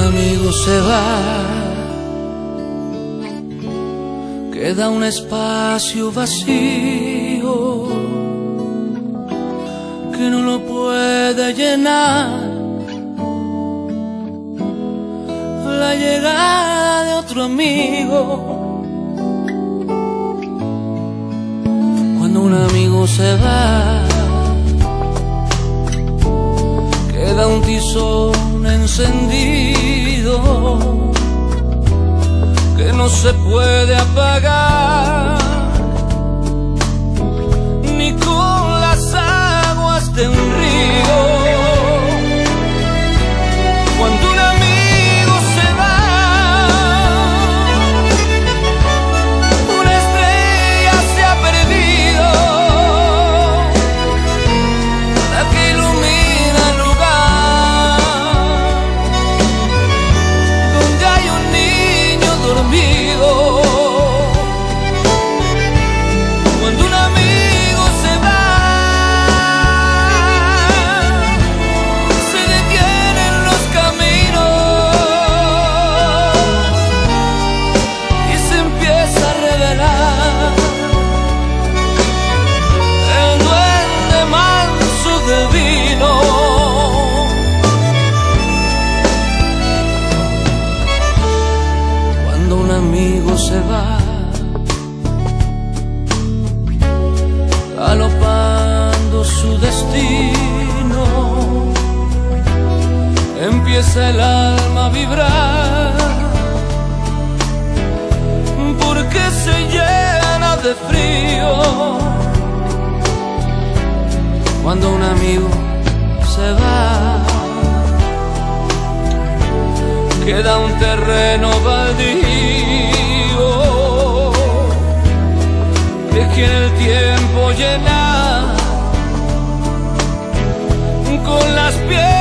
amigo se va, queda un espacio vacío que no lo puede llenar la llegada de otro amigo. Cuando un amigo se va, queda un tizón encendido que no se puede apagar ni con las aguas de un río. Cuando un amigo se va, una estrella se ha perdido, la que ilumina el lugar donde hay un niño dormido. Cuando un amigo se va, se detienen los caminos y se empieza a revelar el duende manso del vino. Cuando un amigo se va, galopando su destino, empieza el alma a vibrar, porque se llena de frío. Cuando un amigo se va, queda un terreno baldío que en el tiempo llena con las piedras